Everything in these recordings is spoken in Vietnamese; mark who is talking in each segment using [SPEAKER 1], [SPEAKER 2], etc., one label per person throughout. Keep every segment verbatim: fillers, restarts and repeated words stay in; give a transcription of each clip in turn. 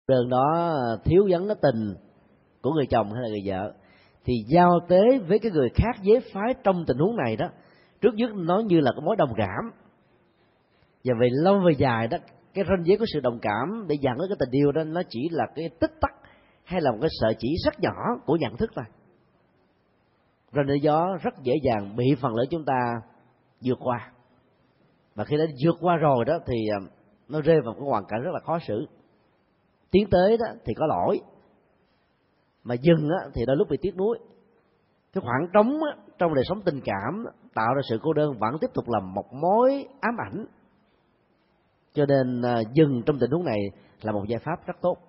[SPEAKER 1] đơn đó thiếu vắng cái tình của người chồng hay là người vợ, thì giao tế với cái người khác giới phái trong tình huống này đó, trước nhất nó như là cái mối đồng cảm, và về lâu về dài đó, cái ranh giới của sự đồng cảm để dẫn đến cái tình yêu đó nó chỉ là cái tích tắc hay là một cái sợi chỉ rất nhỏ của nhận thức thôi. Ranh giới gió rất dễ dàng bị phần lớn chúng ta vượt qua, và khi đã vượt qua rồi đó thì nó rơi vào cái hoàn cảnh rất là khó xử. Tiến tới đó thì có lỗi, mà dừng á thì đôi lúc bị tiếc nuối. Cái khoảng trống á, trong đời sống tình cảm tạo ra sự cô đơn vẫn tiếp tục là một mối ám ảnh. Cho nên dừng trong tình huống này là một giải pháp rất tốt.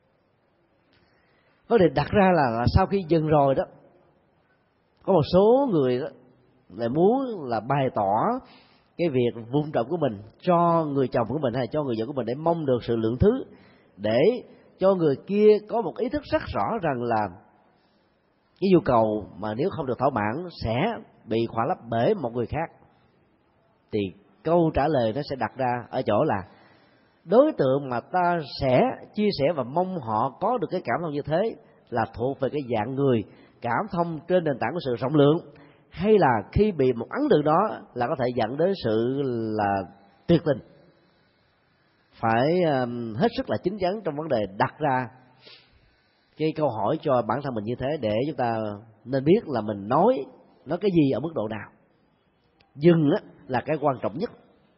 [SPEAKER 1] Vấn đề đặt ra là, là sau khi dừng rồi đó, có một số người đó lại muốn là bày tỏ cái việc vun trồng của mình cho người chồng của mình hay cho người vợ của mình để mong được sự lượng thứ, để cho người kia có một ý thức rất rõ rằng là cái nhu cầu mà nếu không được thỏa mãn sẽ bị khỏa lấp bởi một người khác. Thì câu trả lời nó sẽ đặt ra ở chỗ là đối tượng mà ta sẽ chia sẻ và mong họ có được cái cảm thông như thế là thuộc về cái dạng người cảm thông trên nền tảng của sự rộng lượng, hay là khi bị một ấn tượng đó là có thể dẫn đến sự là tuyệt tình. Phải um, hết sức là chín chắn trong vấn đề đặt ra cái câu hỏi cho bản thân mình như thế, để chúng ta nên biết là mình nói nói cái gì ở mức độ nào. Dừng á là cái quan trọng nhất.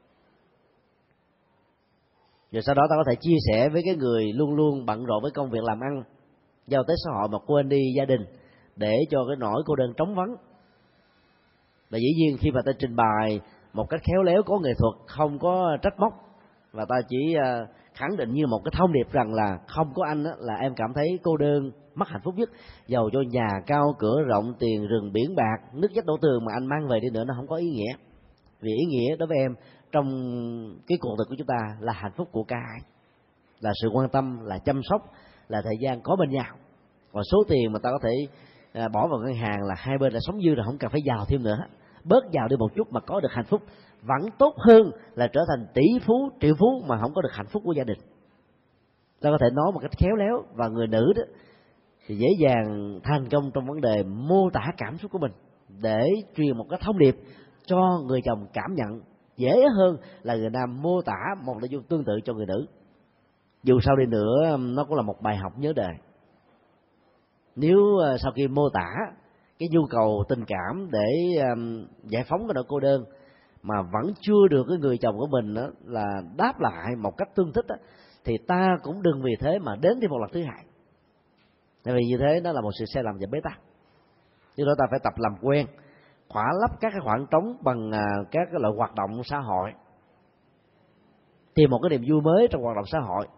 [SPEAKER 1] Rồi sau đó ta có thể chia sẻ với cái người luôn luôn bận rộn với công việc làm ăn, giao tế xã hội mà quên đi gia đình, để cho cái nỗi cô đơn trống vắng. Và dĩ nhiên khi mà ta trình bày một cách khéo léo, có nghệ thuật, không có trách móc, và ta chỉ khẳng định như một cái thông điệp rằng là không có anh là em cảm thấy cô đơn, mất hạnh phúc nhất. Dầu cho nhà cao cửa rộng, tiền rừng biển bạc, nước vách đổ tường mà anh mang về đi nữa, nó không có ý nghĩa. Vì ý nghĩa đối với em trong cái cuộc đời của chúng ta là hạnh phúc của cả hai, là sự quan tâm, là chăm sóc, là thời gian có bên nhau. Còn số tiền mà ta có thể bỏ vào ngân hàng là hai bên đã sống dư rồi, không cần phải giàu thêm nữa. Bớt giàu đi một chút mà có được hạnh phúc vẫn tốt hơn là trở thành tỷ phú, triệu phú mà không có được hạnh phúc của gia đình. Ta có thể nói một cách khéo léo, và người nữ đó thì dễ dàng thành công trong vấn đề mô tả cảm xúc của mình để truyền một cái thông điệp cho người chồng cảm nhận, dễ hơn là người nam mô tả một nội dung tương tự cho người nữ. Dù sao đi nữa nó cũng là một bài học nhớ đời. Nếu sau khi mô tả cái nhu cầu tình cảm để giải phóng cái nỗi cô đơn mà vẫn chưa được cái người chồng của mình đó là đáp lại một cách tương thích đó, thì ta cũng đừng vì thế mà đến thêm một lần thứ hai. Tại vì như thế đó là một sự sai lầm và bế tắc. Cho nên ta phải tập làm quen, khỏa lấp các cái khoảng trống bằng các cái loại hoạt động xã hội, tìm một cái niềm vui mới trong hoạt động xã hội.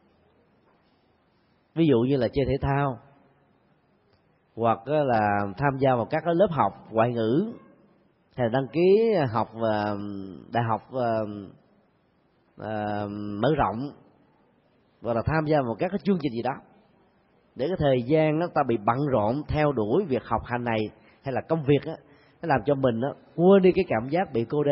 [SPEAKER 1] Ví dụ như là chơi thể thao, hoặc là tham gia vào các cái lớp học ngoại ngữ, hay là đăng ký học đại học mở rộng, hoặc là tham gia vào các cái chương trình gì đó, để cái thời gian đó ta bị bận rộn theo đuổi việc học hành này hay là công việc đó, nó làm cho mình đó quên đi cái cảm giác bị cô đơn.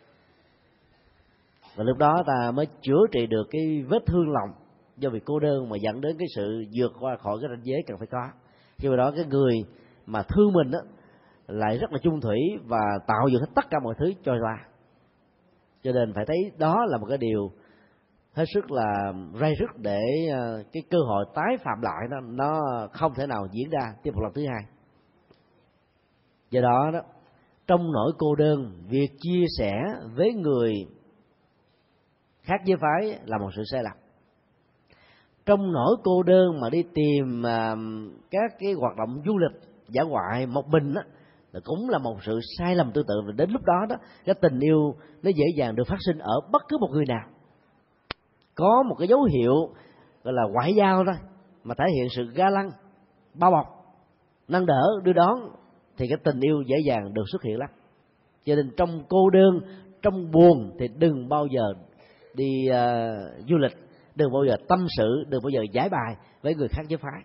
[SPEAKER 1] Và lúc đó ta mới chữa trị được cái vết thương lòng do vì cô đơn mà dẫn đến cái sự vượt qua khỏi cái ranh giới cần phải có. Khi mà đó cái người mà thương mình đó lại rất là chung thủy và tạo dựng hết tất cả mọi thứ cho ta. Cho nên phải thấy đó là một cái điều hết sức là ray rứt, để cái cơ hội tái phạm lại nó nó không thể nào diễn ra tiếp một lần thứ hai. Do đó đó, trong nỗi cô đơn, việc chia sẻ với người khác giới phái là một sự sai lầm. Trong nỗi cô đơn mà đi tìm uh, các cái hoạt động du lịch dã ngoại một mình đó, là cũng là một sự sai lầm tương tự. Và đến lúc đó đó, cái tình yêu nó dễ dàng được phát sinh ở bất cứ một người nào. Có một cái dấu hiệu gọi là ngoại giao thôi mà thể hiện sự ga lăng, bao bọc, nâng đỡ, đưa đón, thì cái tình yêu dễ dàng được xuất hiện lắm. Cho nên trong cô đơn, trong buồn thì đừng bao giờ đi uh, du lịch, đừng bao giờ tâm sự, đừng bao giờ giải bài với người khác giới phái.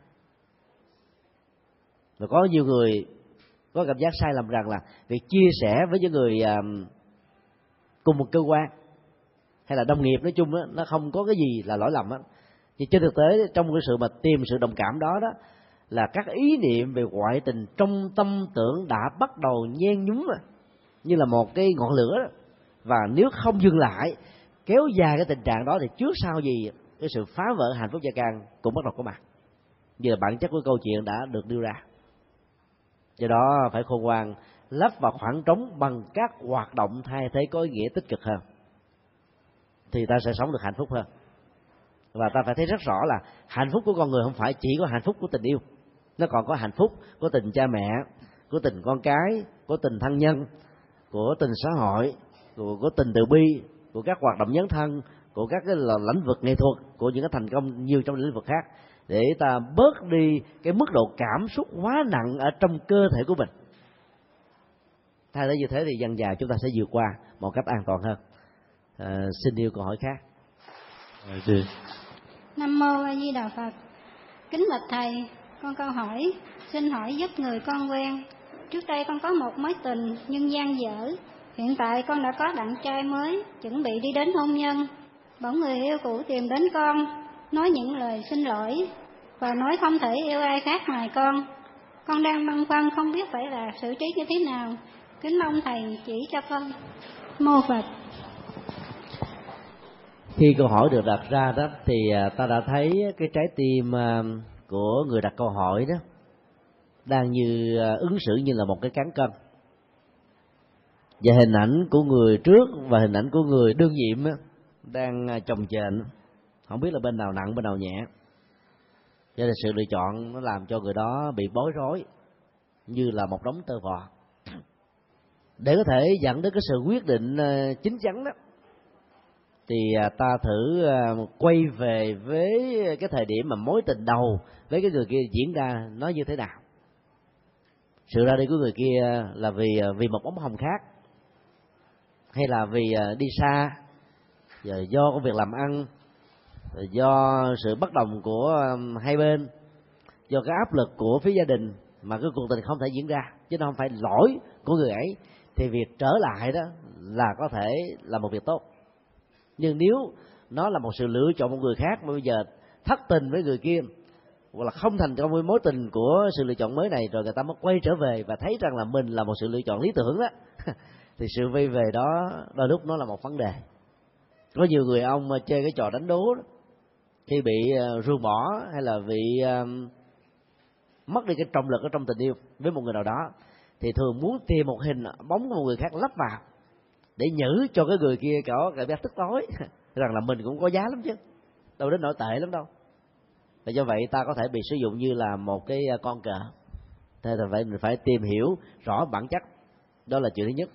[SPEAKER 1] Và có nhiều người có cảm giác sai lầm rằng là việc chia sẻ với những người uh, cùng một cơ quan hay là đồng nghiệp nói chung đó, nó không có cái gì là lỗi lầm á. thì trên thực tế trong cái sự mà tìm sự đồng cảm đó đó là các ý niệm về ngoại tình trong tâm tưởng đã bắt đầu nhen nhúm như là một cái ngọn lửa đó. Và nếu không dừng lại kéo dài cái tình trạng đó thì trước sau gì cái sự phá vỡ hạnh phúc gia can cũng bắt đầu có mặt, như là bản chất của câu chuyện đã được đưa ra. Do đó phải khôn ngoan lấp vào khoảng trống bằng các hoạt động thay thế có ý nghĩa tích cực hơn, thì ta sẽ sống được hạnh phúc hơn. Và ta phải thấy rất rõ là hạnh phúc của con người không phải chỉ có hạnh phúc của tình yêu, nó còn có hạnh phúc của tình cha mẹ, của tình con cái, của tình thân nhân, của tình xã hội, của, của tình từ bi, của các hoạt động dấn thân, của các cái lĩnh vực nghệ thuật, của những cái thành công nhiều trong lĩnh vực khác, để ta bớt đi cái mức độ cảm xúc quá nặng ở trong cơ thể của mình. Thay thế như thế thì dần dà chúng ta sẽ vượt qua một cách an toàn hơn. À, xin yêu câu hỏi khác.
[SPEAKER 2] Dạ. Nam mô A Di Đà Phật. Kính bạch thầy, con câu hỏi xin hỏi giúp người con quen. Trước đây con có một mối tình nhưng dang dở. Hiện tại con đã có bạn trai mới, chuẩn bị đi đến hôn nhân. Bỗng người yêu cũ tìm đến con, nói những lời xin lỗi và nói không thể yêu ai khác ngoài con. Con đang băn khoăn không biết phải là xử trí như thế nào. Kính mong thầy chỉ cho con. Mô Phật.
[SPEAKER 1] Khi câu hỏi được đặt ra đó thì ta đã thấy cái trái tim của người đặt câu hỏi đó đang như ứng xử như là một cái cán cân, và hình ảnh của người trước và hình ảnh của người đương nhiệm đang chồng chênh, không biết là bên nào nặng bên nào nhẹ. Cho nên sự lựa chọn nó làm cho người đó bị bối rối như là một đống tơ vò. Để có thể dẫn đến cái sự quyết định chín chắn đó thì ta thử quay về với cái thời điểm mà mối tình đầu với cái người kia diễn ra nó như thế nào. Sự ra đi của người kia là vì vì một bóng hồng khác, hay là vì đi xa, do công việc làm ăn, do sự bất đồng của hai bên, do cái áp lực của phía gia đình mà cái cuộc tình không thể diễn ra, chứ nó không phải lỗi của người ấy, thì việc trở lại đó là có thể là một việc tốt. Nhưng nếu nó là một sự lựa chọn một người khác mà bây giờ thất tình với người kia, hoặc là không thành công với mối tình của sự lựa chọn mới này, rồi người ta mới quay trở về và thấy rằng là mình là một sự lựa chọn lý tưởng đó thì sự vây về đó đôi lúc nó là một vấn đề. Có nhiều người ông chơi cái trò đánh đố đó, khi bị ruồng bỏ hay là bị uh, mất đi cái trọng lực ở trong tình yêu với một người nào đó, thì thường muốn tìm một hình bóng của một người khác lắp vào để nhử cho cái người kia có cảm giác tức tối rằng là mình cũng có giá lắm chứ, đâu đến nổi tệ lắm đâu. Và do vậy ta có thể bị sử dụng như là một cái con cờ. Thế là phải mình phải tìm hiểu rõ bản chất. Đó là chuyện thứ nhất.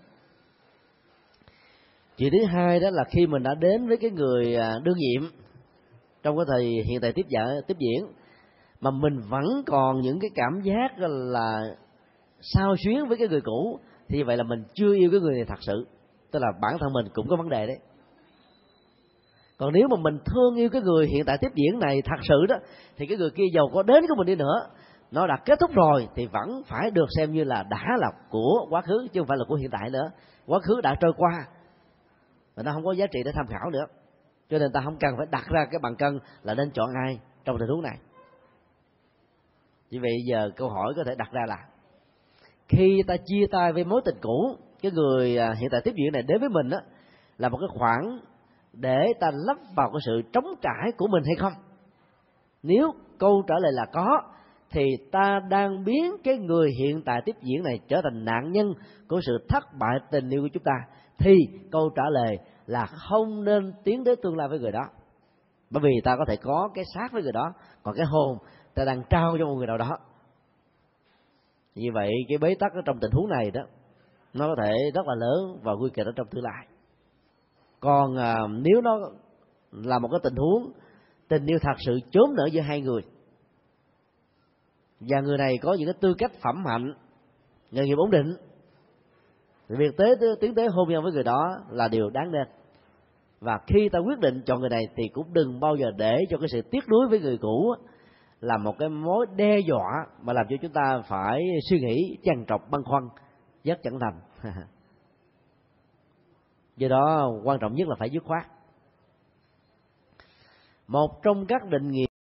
[SPEAKER 1] Chuyện thứ hai đó là khi mình đã đến với cái người đương nhiệm trong cái thời hiện tại tiếp diễn tiếp diễn mà mình vẫn còn những cái cảm giác là sao xuyến với cái người cũ, thì vậy là mình chưa yêu cái người này thật sự, tức là bản thân mình cũng có vấn đề đấy. Còn nếu mà mình thương yêu cái người hiện tại tiếp diễn này thật sự đó, thì cái người kia giàu có đến của mình đi nữa, nó đã kết thúc rồi thì vẫn phải được xem như là đã là của quá khứ, chứ không phải là của hiện tại nữa. Quá khứ đã trôi qua và nó không có giá trị để tham khảo nữa, cho nên ta không cần phải đặt ra cái bàn cân là nên chọn ai trong tình huống này. Vì vậy giờ câu hỏi có thể đặt ra là khi ta chia tay với mối tình cũ, cái người hiện tại tiếp diễn này đến với mình đó là một cái khoảng để ta lấp vào cái sự trống trải của mình hay không? Nếu câu trả lời là có, thì ta đang biến cái người hiện tại tiếp diễn này trở thành nạn nhân của sự thất bại tình yêu của chúng ta, thì câu trả lời là không nên tiến đến tương lai với người đó. Bởi vì ta có thể có cái xác với người đó, còn cái hồn ta đang trao cho một người nào đó. Như vậy cái bế tắc ở trong tình huống này đó nó có thể rất là lớn và nguy kịch ở trong tương lai. Còn à, nếu nó là một cái tình huống tình yêu thật sự chớm nở giữa hai người, và người này có những cái tư cách phẩm hạnh, nghề nghiệp ổn định, thì việc tế tiến tới hôn nhân với người đó là điều đáng nên. Và khi ta quyết định chọn người này thì cũng đừng bao giờ để cho cái sự tiếc nuối với người cũ là một cái mối đe dọa mà làm cho chúng ta phải suy nghĩ trằn trọc băn khoăn rất chẳng thành. Do đó quan trọng nhất là phải dứt khoát. Một trong các định nghĩa